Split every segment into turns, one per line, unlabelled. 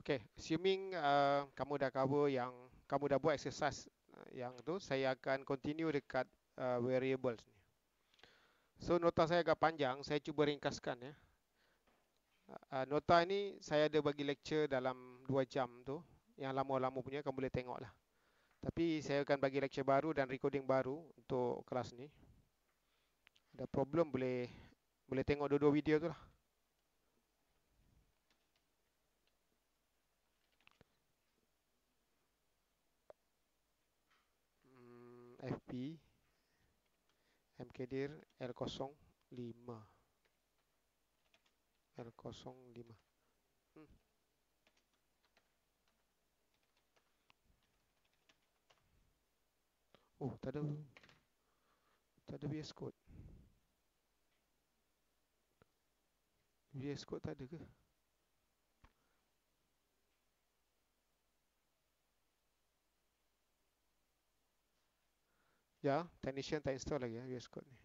Okay, assuming kamu dah cover yang kamu dah buat exercise yang tu, saya akan continue dekat variables ni. So nota saya agak panjang, saya cuba ringkaskan ya. Nota ini saya ada bagi lecture dalam 2 jam tu, yang lama-lama punya kamu boleh tengok lah. Tapi saya akan bagi lecture baru dan recording baru untuk kelas ni. Ada problem boleh boleh tengok dua-dua video tu lah. FP MKdir L05 L05. Hmm. Oh, tak ada VS Code. VS Code tak ada ke? Ya, technician tak install lagi ya VS Code ni.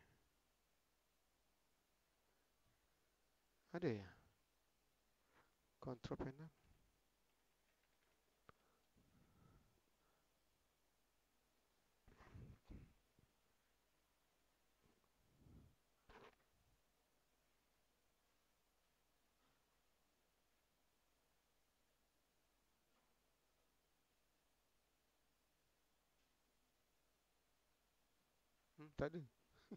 Ada ya? Control panel. Tak ada.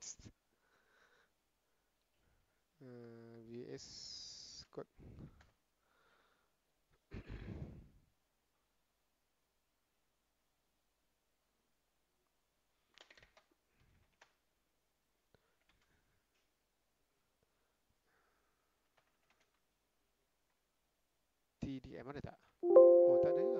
VS Code. TDM ada tak? Oh, tak ada juga.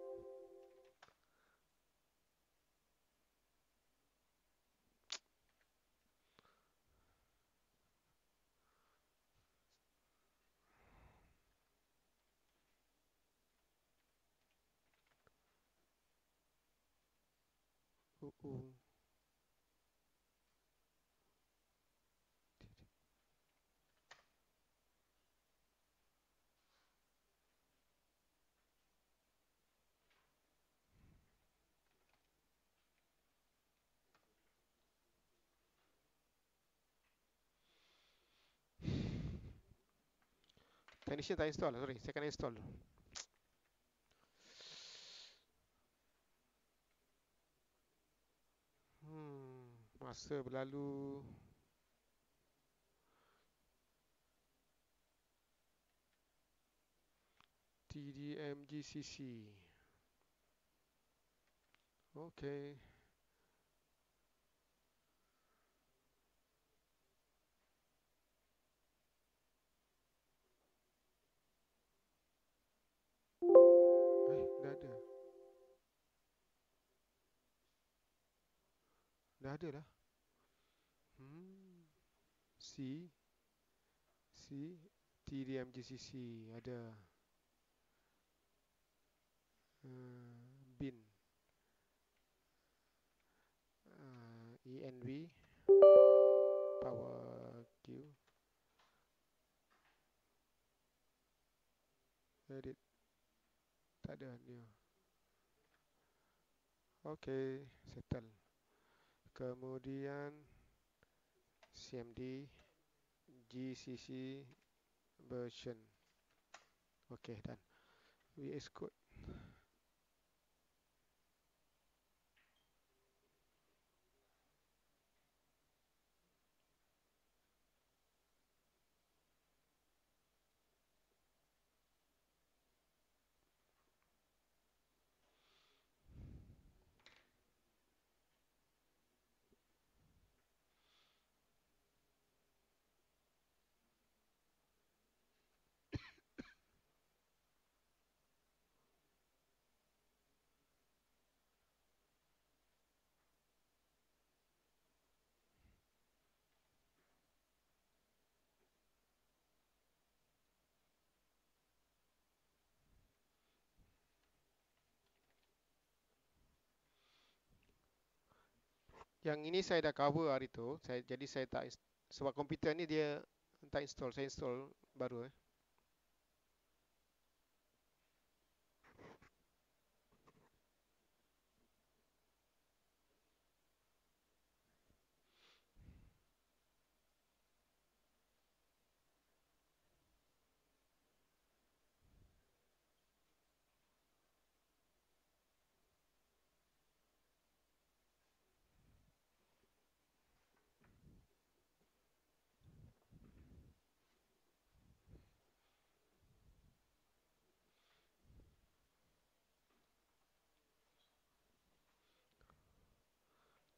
Oh. Technician tak install, sorry, saya kena install. Masa berlalu. TDM GCC. Okay. Dah ada. Dah ada dah. C TDM GCC ada. Bin ENV Power Q edit tak ada new. Okay, settle. Kemudian CMD GCC version. Okay, done. VS Code. Yang ini saya dah cover hari tu. Jadi saya tak sebab komputer ni dia tak install. Saya install baru.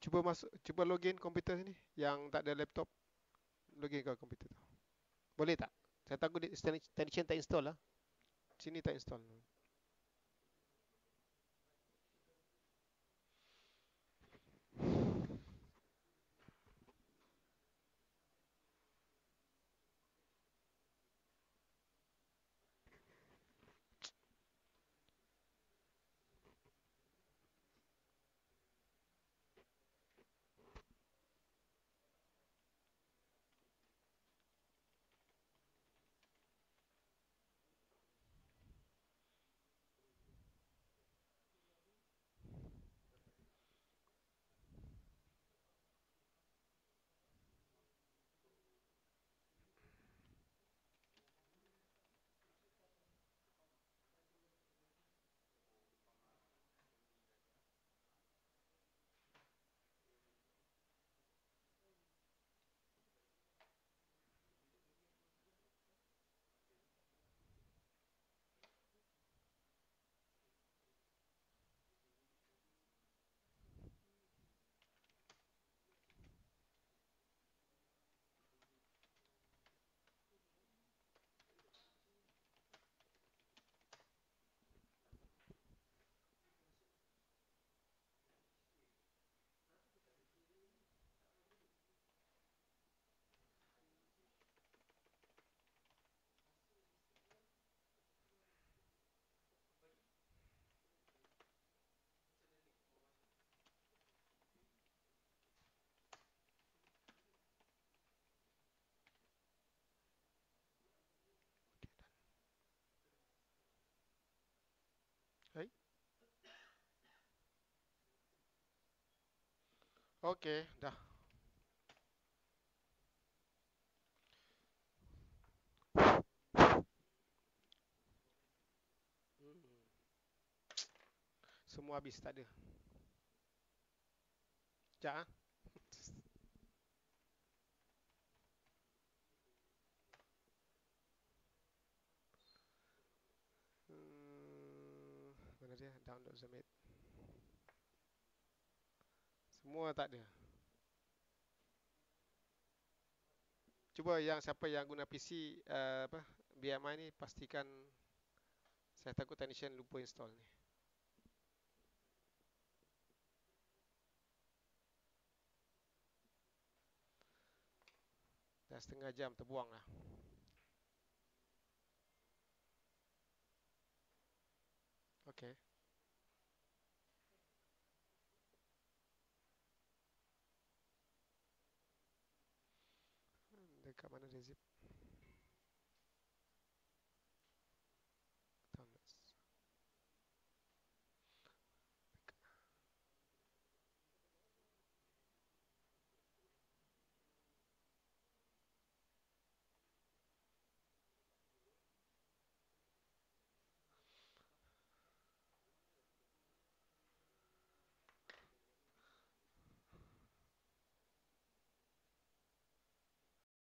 Cuba masuk, cuba login komputer sini yang tak ada laptop, login ke komputer tu. Boleh tak? Saya takut extension tak install lah. Sini tak install. Hai. Okey, dah. Hmm. Semua habis tak ada. Sekejap ah. Mana dia? Download submit. Semua tak ada. Cuba yang siapa yang guna PC apa BMI ni pastikan, saya takut technician lupa install ni. Dah setengah jam terbuang lah. Okey. Dekat mana dia zip?